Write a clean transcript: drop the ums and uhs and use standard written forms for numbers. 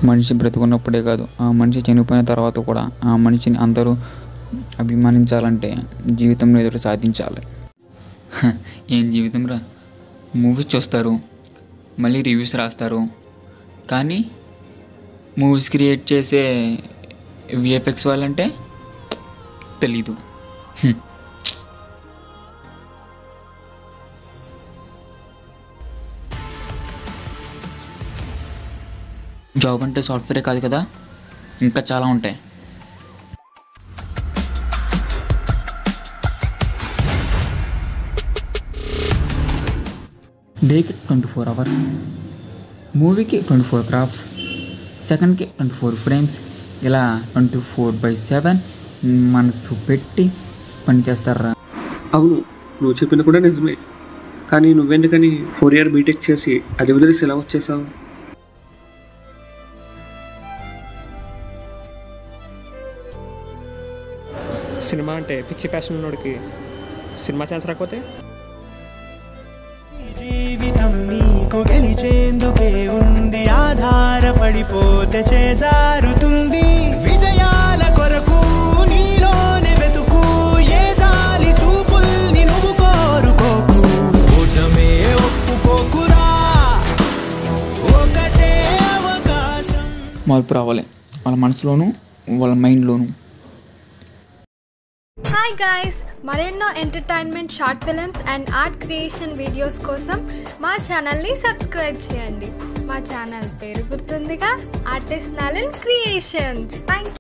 మనిషి బ్రతుకున్నప్పుడే కాదు, ఆ మనిషి చనిపోయిన తర్వాత కూడా ఆ మనిషిని అందరూ అభిమానించాలంటే జీవితంలో ఏదో సాధించాలి. ఏం జీవితం రా, మూవీస్ చూస్తారు, మళ్ళీ రివ్యూస్ రాస్తారు, కానీ మూవీస్ క్రియేట్ చేసే విఎఫ్ఎక్స్ వాళ్ళంటే తెలీదు. జాబ్ అంటే సాఫ్ట్వేరే కాదు కదా, ఇంకా చాలా ఉంటాయి. డేకి 24 అవర్స్, మూవీకి 24 క్రాఫ్ట్స్, సెకండ్కి 24 ఫ్రేమ్స్, ఇలా 24/7 మనసు పెట్టి పనిచేస్తారా? అవును, నువ్వు చెప్పింది కూడా నిజమే. కానీ నువ్వెందుకని 4 year బీటెక్ చేసి అది వదిలేసి ఎలా వచ్చేసావు? సినిమా అంటే పిచ్చి ప్యాషన్ ఉన్నోడికి సినిమా ఛాన్స్ రాకపోతే జీవితం నీకు గెలిచేందుకే ఉంది, ఆధారపడిపోతే చేజారుతుంది. విజయాల కొరకు నీలోనే వెతుకు, ఏ జాలి చూపుల్ని నువ్వు కోరుకోకు, ఓటమే ఒప్పుకోకురా, ఒకటే అవకాశం. మార్పు రావాలి వాళ్ళ మనసులోను, వాళ్ళ మైండ్లోను. హాయ్ గాయ్స్, మరెన్నో entertainment short films and art creation videos కోసం మా ఛానల్ని సబ్స్క్రైబ్ చేయండి. మా ఛానల్ పేరు గుర్తుందిగా, artist Nalin creations. Thank you.